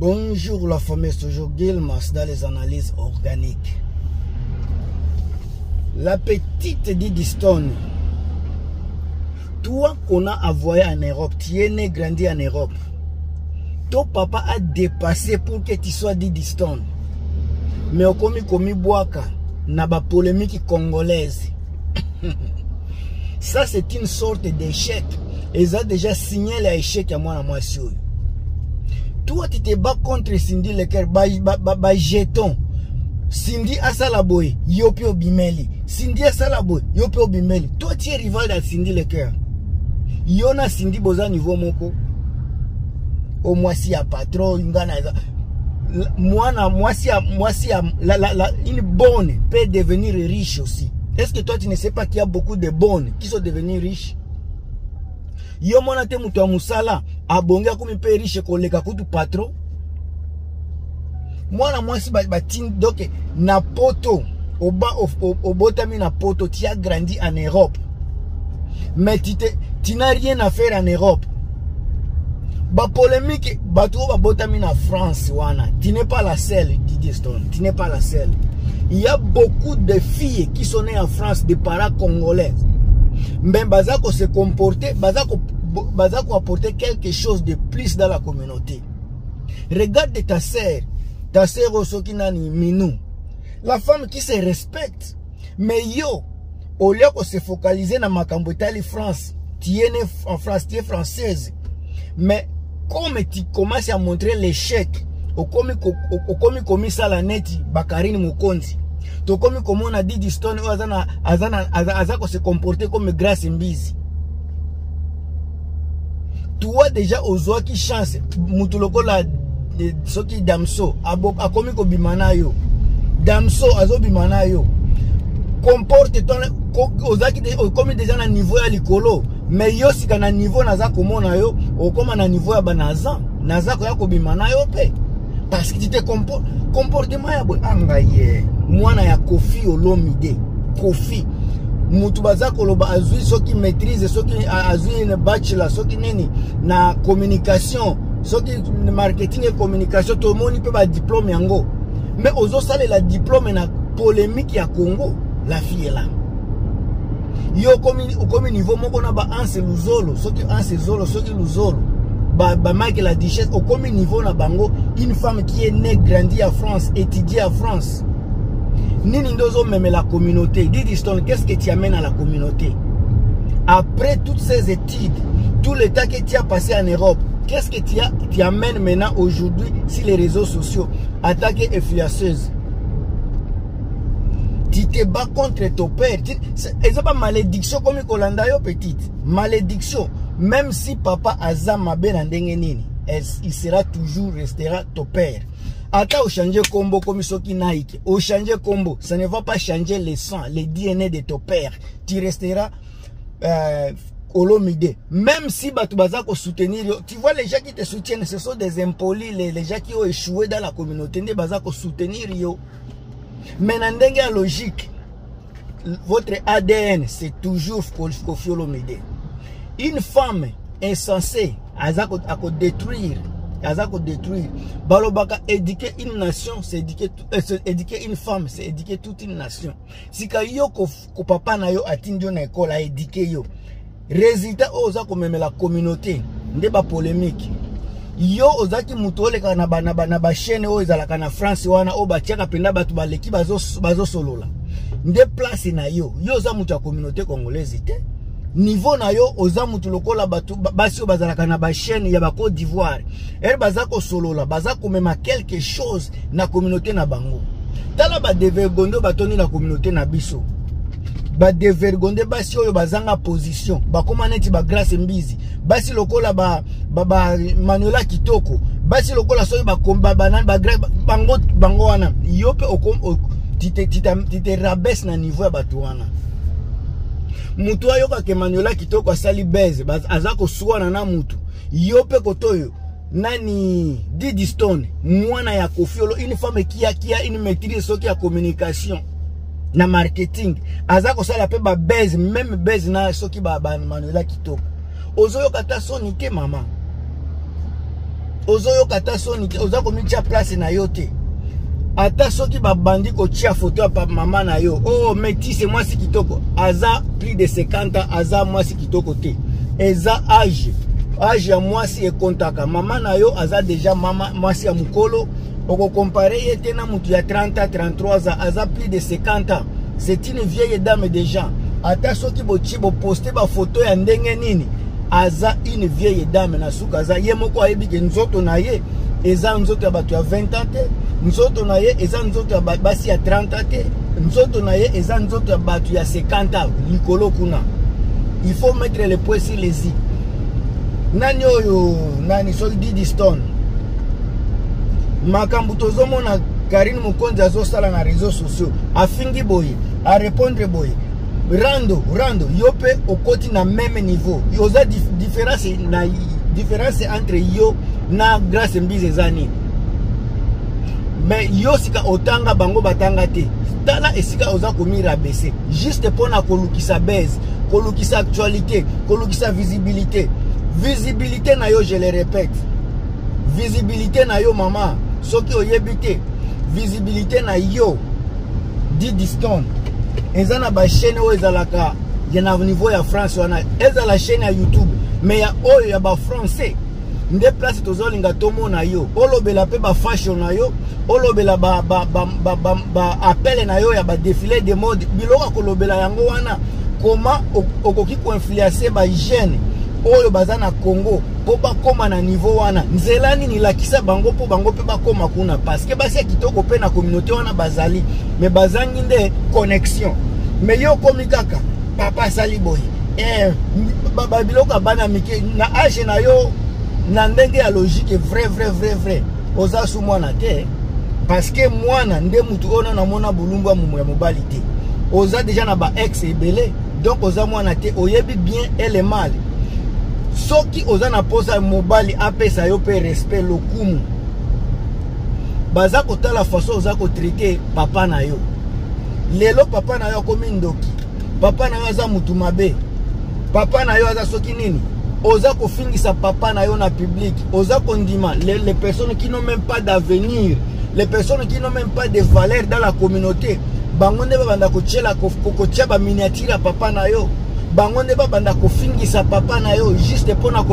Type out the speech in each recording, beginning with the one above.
Bonjour la famille, c'est toujours Gilmas dans les analyses organiques. La petite Didi Stone, toi qu'on a envoyé en Europe, tu es né, grandi en Europe. Ton papa a dépassé pour que tu sois Didi Stone. Mais au komi boaka, na ba polémique congolaise. Ça c'est une sorte d'échec. Ils ont déjà signé l'échec à moi sur. Toi tu te bats contre Cindy Leker, ba jeton. Cindy Asalaboy, yopi obimeli. Cindy Asalaboy, yopi obimeli. Toi tu es rival de Cindy Leker. Yona Cindy boza niveau moko. Au moins si ya patron, moi si une bonne peut devenir riche aussi. Est-ce que toi tu ne sais pas qu'il y a beaucoup de bonnes qui sont devenues riches? Yo mona te mutu musala abonga kumi pe riche koleka kutu patron. Moi si batin donc na poto obotami na poto, tu as grandi en Europe. Mais tu n'as rien à faire en Europe. Ba polémique bato ba botami na France wana. Tu n'es pas la seule, Didi Stone. Tu n'es pas la seule. Il y a beaucoup de filles qui sont nées en France, des parents congolais. Mais bazako se comporter, bazako apporter quelque chose de plus dans la communauté. Regarde ta sœur Osokinani Minou. La femme qui se respecte. Mais yo, au lieu de se focaliser dans ma cambotali France, tu es née en France, tu es française. Mais comme tu commences à montrer l'échec, au komi ça la neti, Bakarine Mukonzi. To comme on a dit Didi Stone, azako se comporter comme Grace Mbizi. Toi déjà aux qui chance, mutuloko la soki Damso, akomi ko bimana yo. Damso azo bimana yo. Comporte-toi ozaki comme déjà na niveau ya likolo, mais yo sika na niveau naza komona yo, okoma na niveau ya banazan, naza ko ya ko bimana yo pe. Parce que tu te comportement ya boy angaye. Mwana ya Kofi Olomide. Kofi. Mutu bazako loba azui soki maîtrise, soki azui une bachelor, soki nini na communication, soki marketing et communication, tout le monde peut ba diplôme yango. Mais ozo sale la diplôme na polémique ya Congo, la fille est là. Yo komi niveau moko na ba anse luzolo, soki anse zolo, soki luzolo. Ba Mike la Duchesse au comme niveau na bango, une femme qui est née, grandie en France, étudiée en France. Nini ndozo même la communauté. Didi Stone, qu'est-ce que tu amènes à la communauté? Après toutes ces études, tout le temps que tu as passé en Europe, qu'est-ce que tu amènes maintenant aujourd'hui sur les réseaux sociaux? Attaque influenceuse. Tu te bats contre ton père. C'est pas malédiction comme Kolanda yo petite. Malédiction. Même si papa Azama ben nini, il sera toujours, restera ton père. Ata au changer combo comme Soki Nike. Au changer combo, ça ne va pas changer le sang, le DNA de ton père. Tu resteras Olomide. Même si Batu Bazako soutenir, tu vois les gens qui te soutiennent, ce sont des impolis, les gens qui ont échoué dans la communauté, de Bazako soutenir yo. Mais dans la logique, votre ADN, c'est toujours Kofi Olomide. Une femme insensée, à détruire. Balobaka, éduquer une nation, c'est éduquer une femme, c'est éduquer toute une nation. Si yo ko papa na yo atindio na école a éduquer yo. Résultat oza ko même la communauté, nde ba polémique. Yo ozaki mutole kana ba chaîne o ezalaka na France wana o batiaka penda batu baleki bazo solola. Nde place na yo. Yo za mutu ya communauté congolaise te. Niveau na yo oza mutu lokola batu basi o bazalaka na ba chaîne ya ba Côte d'Ivoire. Er bazako solola, bazako mema quelque chose na communauté na bango. Tala ba devergondo batoni na communauté na biso. Ba devergonde basi oyo bazanga position, ba komaneti ba Grace Mbizi, basi lokola ba Manuela Kitoko, basi lokola soyo ba bango wana. Yope tite rabaisse na niveau ya batu wana. Mutu ayoka ke Manuela Kitoko asali beze, azako suwana na mutu. Yope kotoyo nani Didi Stone, mwana ya Kofi Olo, une femme qui a une maîtrise soki ya communication na marketing. Azako sala pe ba beze, même beze na soki ba Manuela Kitoko. Ozoyo kata sonite mama. ozoyo kata soni te oza komitia place na yo te ata soki babandi kotia photo ya papa mama na yo oh métis mwasi kitoko aza plus de 50 ans aza mwasi kitoko te eza âge ya mwasi ekontaka mama na yo aza déjà mama mwasi ya mukolo oko comparer ye te na mutu ya 30 ans 33 ans aza plus de 50 ans c'est une vieille dame déjà ata soki bochi bo poster ba photo ya ndenge nini aza une vieille dame na suka aza ye moko ayebi ke nzoto na ye eza nzoto ya bato ya 20 ans te nzoto na ye eza nzoto ya basi ya 30 ans te nzoto na ye eza nzoto ya bato ya 50 ans likolo kuna. Il faut mettre le poids sur les i nani oyo nani so Didi Stone makambu tozomona Karine Mukonzi azosala na réseaux sociaux afingi boye a répondre boye rando yope okoti na même niveau yoza différence entre yo na Grace Mbize zani mais yo sika otanga bango batanga te tala esika oza komira baisser juste pour na kolukisa base kolukisa actualité kolukisa visibilité na yo je le répète visibilité na yo mama soki oyebite visibilité na yo Didi Stone eza na ba chaîne oyo ezalaka ya na niveau ya France wana eza la chaîne ya YouTube mais ya oyo ya ba français nde place tozolinga tomona yo olobela pe ba fashion na yo olobela ba appel na yo ya ba défilé de mode biloko kolobela yango wana comment okoki ko influencer ba jeune oyo baza na Congo po bakoma na niveau wana nzela nini lakisa bango po bango pe bakoma kuna parce que basi kitoko pe na communauté wana bazali mais bazangi nde connexion mais yo komi kaka papa sali boy biloko bana mike na age na yo na ndenge ya logique vrai oza su mwana te parce que mwana nde mutu ona na mona bulumba mumu ya mobali te oza déjà na ba ex ebele donc oza mwana te oyebi bien et le mal soki oza na posa mobali apesa yo pe respect lokumu baza kotala façon oza ko traiter papa na yo lelo papa na yo komi ndoki papa na yo aza mutu mabe papa na yo aza soki nini oza kofingisa papa na yo na public oza kondima les personnes qui n'ont même pas d'avenir les personnes qui n'ont même pas de valeur dans la communauté bango nde babanda kotia ba miniature ya papa na yo bango nde babanda kofingisa papa na yo juste pona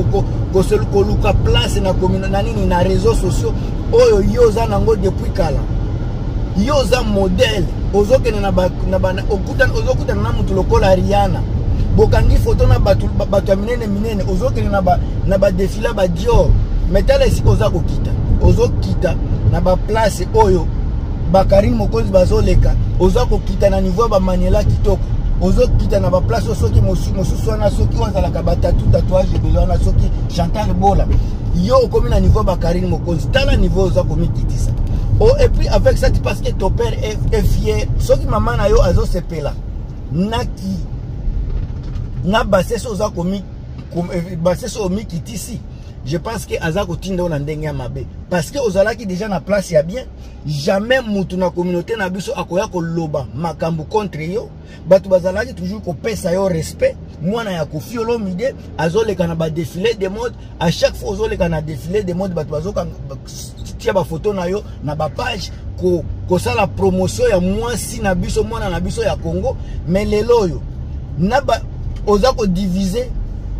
koluka place na communauté na nini na réseaux sociaux oyo yo oza nango depuis kala yo oza modèle ozokene ozokutana na mutu lokola Rihanna bokangi photo na bato ya minene ozokene na ba défilé ba Dior metala esika oza kokita na ba place oyo ba Karine Mukonzi bazoleka oza kokita na niveau ba Maniela kitoko ozokita na ba place soki mosusu wana soki wazalaka ba tatouage ebele wana soki Chantal Bola yo okomi na niveau ba Karine Mukonzi tala niveau oza komikitisa oh et puis avec ça parce que ton père est fier soki maman na yo azosepela naki na baseso oza komi baseso omikitisi je pense que azako tinda ona ndenge ya mabe parce que ozalaki déjà na place ya bien jamais mutu na communauté na biso akoya koloba makambu contre yo batu bazalaki toujours ko pesa yo respect mwana ya Koffi Olomide azoleka na ba défilé de mode à chaque fois ozoleka na défilé de mode batu bazoka tia ba photo na yo na ba page ko sala promotion ya mwasi na biso mwana na biso ya Congo mais lelo yo na ba ozako diviser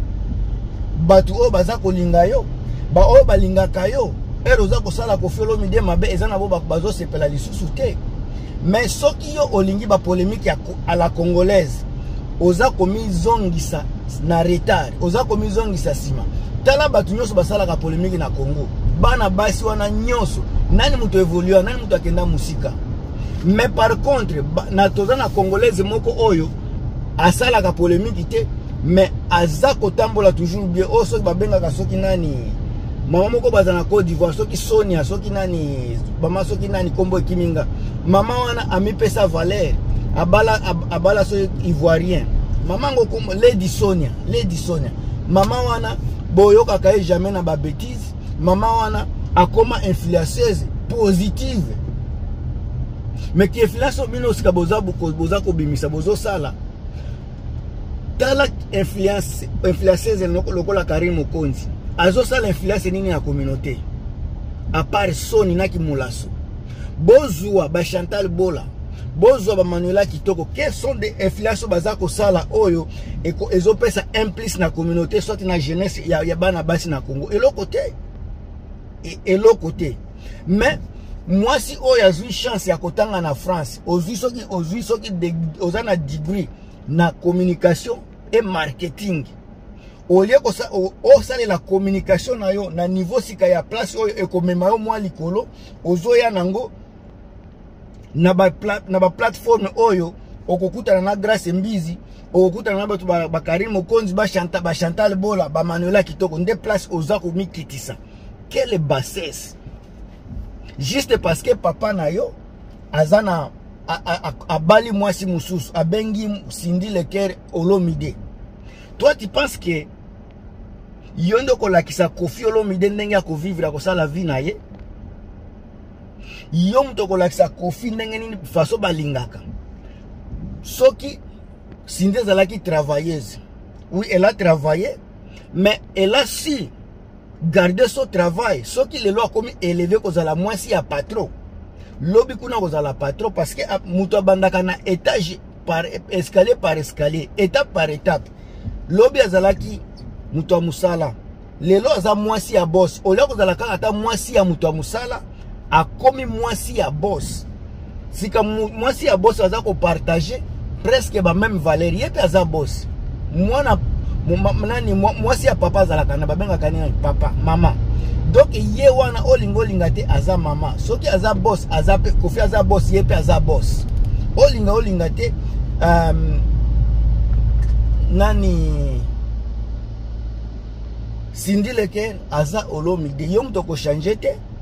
batu o baza kolinga yo ba o balingaka yo oza kosala Koffi Olomide mabe eza na bo bazo sepela lisusu te mais soki yo olingi ba polémique à la congolaise oza komi zongisa na retard oza komi zongisa sima tala batu nyonso basala ka polémique na Congo bana basi wana nyonso nani muto évolue nani muto akenda musika mais par contre na toza na congolaise moko oyo asala ka polémique te mais azako tambola toujours bien o soki babengaka soki nani mama moko baza na Côte d'Ivoire soki Sonia soki nani mama soki nani kombo Kiminga mama wana amipesa valeur abala so ivoirien mama ngo kombo Lady Sonia mama wana boyoka kaye jamais na ba bêtise mama wana akoma influenceuse positive mais qui influence bino sika boza ko bimisa bozo sala tala influenceuse lokola Karine Mukonzi azo ça l'influence nini ya communauté à part Soni na ki mulaso bozwa ba Chantal Bola bozwa ba Manuela Kitoko quels sont des influences bazako sala oyo ezo pesa implice na communauté soit na jeunesse ya bana basi na Congo et l'autre côté mais moi si oyo azui chance ya kotanga na France ozui soki ozana degree na communication et marketing au lieu que ça ça la communication na yo na niveau sika ya place oyo ekomema yo mwa likolo ozoya nango na ba plateforme oyo okokutana na Grace Mbizi okokutana na batu ba Karim Mokonzi ba Chantal Bola ba Manuela Kitoko nde place ozako mikitisa quelle bassesse juste parce que papa na yo azana abali mwasi mususu abengi Cindy Leker Olomide. Toi tu penses que yondo ko lakisa Kofi Olomide ndenge ya ko vivre ko sala vie na ye yom to ko lakisa Kofi ndenge nini faso balingaka soki Cindy zalaki travailleuse oui elle a travaillé mais elle a su garder son travail soki le loi comme élevé ko zala mwasi ya patron lobi kuna ko zala patron parce que muto bandaka na étage par escalier étape par étape lobi azalaki muto musala lelo aza mwasi ya boss olia ko zala kaka ata mwasi ya muto musala akomi mwasi ya boss sika mwasi ya boss aza ko partager presque ba même valeur yepe aza boss mwana mwasi ya papa azalaka na babenga kanina papa mama donc ye wana olinga te aza mama soki aza boss aza pe Kofi aza boss yepe aza boss olinga te nani Cindy Leker aza Olomide yo mto ko changer te